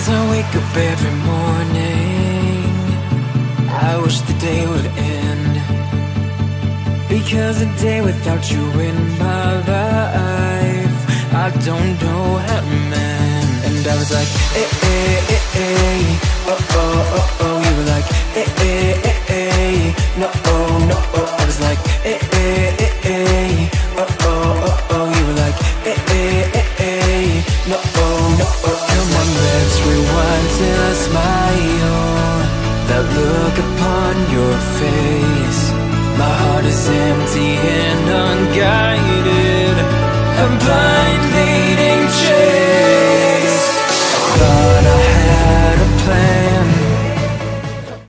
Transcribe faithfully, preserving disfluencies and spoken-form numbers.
As I wake up every morning, I wish the day would end, because a day without you in my life, I don't know how to mend. And I was like, eh, eh, eh, eh, oh, oh, oh, oh. You were like, eh, eh, eh, eh, no, oh, no, oh. I was like, eh, eh, eh, eh, oh, oh, oh, oh. You were like, eh, eh, eh, eh, no, oh, no, oh. Come on, let's rewind till I smile, that look upon your face. My heart is empty and unguided, I'm blindly